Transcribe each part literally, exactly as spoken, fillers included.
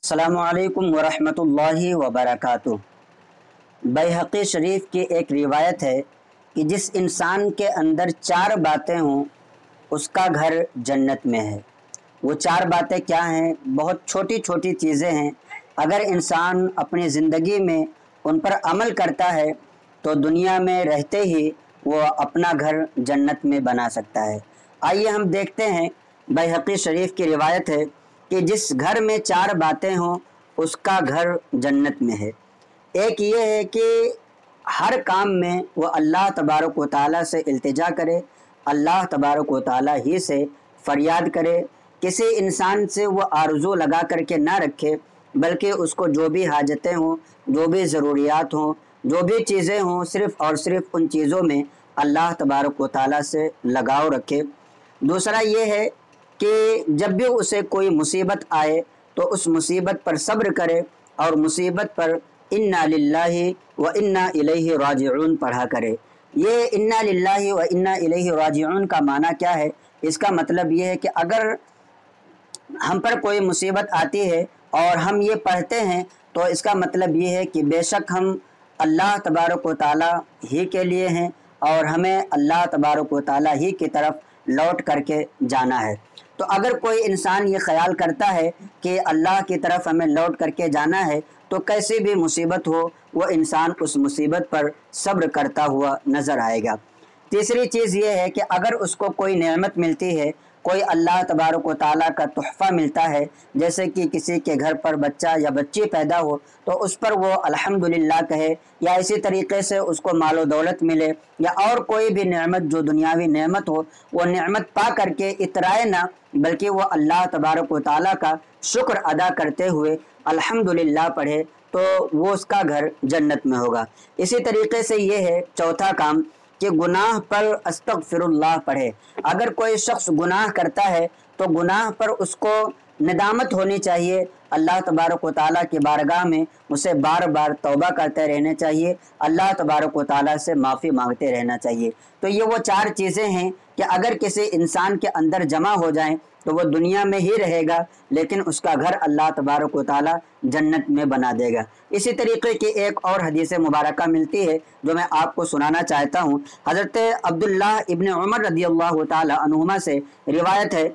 السلام علیکم ورحمۃ اللہ وبرکاتہ۔ بیہقی شریف کی ایک روایت ہے کہ جس انسان کے اندر چار باتیں ہوں اس کا گھر جنت میں ہے۔ وہ چار باتیں کیا ہیں؟ بہت چھوٹی چھوٹی چیزیں ہیں، اگر انسان اپنی زندگی میں ان پر عمل کرتا ہے تو دنیا میں رہتے ہی وہ اپنا گھر جنت میں بنا سکتا ہے۔ آئیے ہم دیکھتے ہیں، بیہقی شریف کی روایت ہے کہ جس گھر میں چار باتیں ہوں اس کا گھر جنت میں ہے۔ ایک یہ ہے کہ ہر کام میں وہ اللہ تبارک و تعالیٰ سے التجا کرے، اللہ تبارک و تعالیٰ ہی سے فریاد کرے، کسی انسان سے وہ آرزو لگا کر کے نہ رکھے، بلکہ اس کو جو بھی حاجتیں ہوں، جو بھی ضروریات ہوں، جو بھی چیزیں ہوں، صرف اور صرف ان چیزوں میں اللہ تبارک و تعالیٰ سے لگاؤ رکھے۔ دوسرا یہ ہے کہ جب بھی اسے کوئی مصیبت آئے تو اس مصیبت پر صبر کرے اور مصیبت پر انا للہ و انا الیہ راجعون پڑھا کرے۔ یہ انا للہ و انا الیہ راجعون کا معنی کیا ہے؟ اس کا مطلب یہ ہے کہ اگر ہم پر کوئی مصیبت آتی ہے اور ہم یہ پڑھتے ہیں تو اس کا مطلب یہ ہے کہ بے شک ہم اللہ تبارک و تعالیٰ ہی کے لیے ہیں اور ہمیں اللہ تبارک و تعالیٰ ہی کی طرف لوٹ کر کے جانا ہے۔ تو اگر کوئی انسان یہ خیال کرتا ہے کہ اللہ کی طرف ہمیں لوٹ کر کے جانا ہے تو کیسی بھی مصیبت ہو وہ انسان اس مصیبت پر صبر کرتا ہوا نظر آئے گا۔ تیسری چیز یہ ہے کہ اگر اس کو کوئی نعمت ملتی ہے، کوئی اللہ تبارک و تعالیٰ کا تحفہ ملتا ہے، جیسے کہ کسی کے گھر پر بچہ یا بچی پیدا ہو تو اس پر وہ الحمدللہ کہے، یا اسی طریقے سے اس کو مال و دولت ملے یا اور کوئی بھی نعمت جو دنیاوی نعمت ہو، وہ نعمت پا کر کے اترائے نہ، بلکہ وہ اللہ تبارک و تعالیٰ کا شکر ادا کرتے ہوئے الحمدللہ پڑھے تو وہ اس کا گھر جنت میں ہوگا۔ اسی طریقے سے یہ ہے چوتھا کام کہ گناہ پر استغفر اللہ پڑھے۔ اگر کوئی شخص گناہ کرتا ہے تو گناہ پر اس کو ندامت ہونی چاہیے، اللہ تبارک و تعالیٰ کی بارگاہ میں اسے بار بار توبہ کرتے رہنے چاہیے، اللہ تبارک و تعالیٰ سے معافی مانگتے رہنا چاہیے۔ تو یہ وہ چار چیزیں ہیں کہ اگر کسی انسان کے اندر جمع ہو جائیں تو وہ دنیا میں ہی رہے گا لیکن اس کا گھر اللہ تبارک و تعالیٰ جنت میں بنا دے گا۔ اسی طریقے کی ایک اور حدیث مبارکہ ملتی ہے جو میں آپ کو سنانا چاہتا ہوں۔ حضرت عبداللہ ابن عمر رضی اللہ تعالیٰ عنہما سے روایت ہے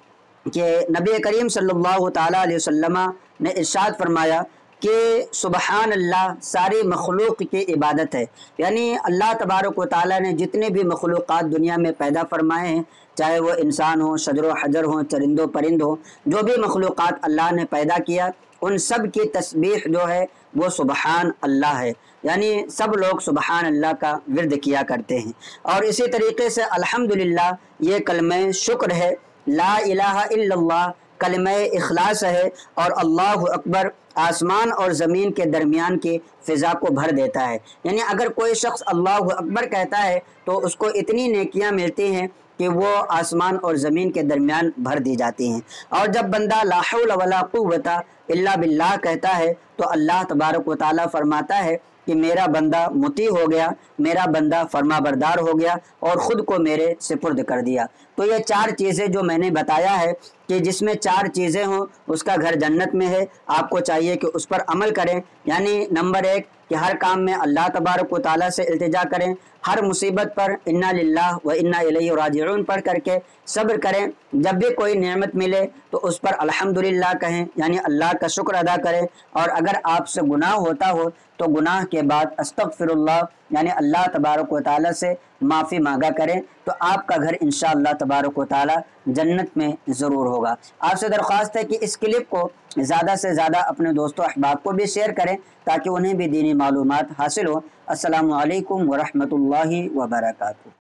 کہ نبی کریم صلی اللہ تعالیٰ علیہ وسلم نے ارشاد فرمایا کہ سبحان اللہ ساری مخلوق کی عبادت ہے، یعنی اللہ تبارک و تعالیٰ نے جتنے بھی مخلوقات دنیا میں پیدا فرمائے ہیں، چاہے وہ انسان ہوں، شجر و حجر ہوں، چرند و پرند ہوں، جو بھی مخلوقات اللہ نے پیدا کیا ان سب کی تسبیح جو ہے وہ سبحان اللہ ہے، یعنی سب لوگ سبحان اللہ کا ورد کیا کرتے ہیں۔ اور اسی طریقے سے الحمدللہ یہ کلمہ شکر ہے، لا الہ الا اللہ کلمہ اخلاص ہے، اور اللہ اکبر آسمان اور زمین کے درمیان کی فضا کو بھر دیتا ہے۔ یعنی اگر کوئی شخص اللہ اکبر کہتا ہے تو اس کو اتنی نیکیاں ملتی ہیں کہ وہ آسمان اور زمین کے درمیان بھر دی جاتی ہیں۔ اور جب بندہ لا حول ولا قوت الا باللہ کہتا ہے تو اللہ تبارک و تعالیٰ فرماتا ہے کہ میرا بندہ مطیع ہو گیا، میرا بندہ فرما بردار ہو گیا اور خود کو میرے سپرد کر دیا۔ تو یہ چار چیزیں جو میں نے بتایا ہے کہ جس میں چار چیزیں ہوں اس کا گھر جنت میں ہے، آپ کو چاہیے کہ اس پر عمل کریں۔ یعنی نمبر ایک کہ ہر کام میں اللہ تبارک و تعالیٰ سے التجا کریں، ہر مصیبت پر انا للہ و انا الیہ راجعون پڑھ کر کے صبر کریں، جب بھی کوئی نعمت ملے تو اس پر الحمدللہ کہیں، یعنی اللہ کا شکر ادا کریں، اور اگر آپ سے گناہ ہوتا ہو تو گناہ کے بعد استغفر اللہ یعنی اللہ تبارک و تعالیٰ سے معافی مانگا کریں، تو آپ کا گھر انشاءاللہ تبارک و تعالیٰ جنت میں ضرور ہوگا۔ آپ سے درخواست ہے کہ اس کلپ کو زیادہ سے زیادہ اپنے دوستوں احباب کو بھی شیئر کریں تاکہ انہیں بھی دینی معلومات حاصل ہو۔ السلام علیکم ورحمۃ اللہ وبرکاتہ۔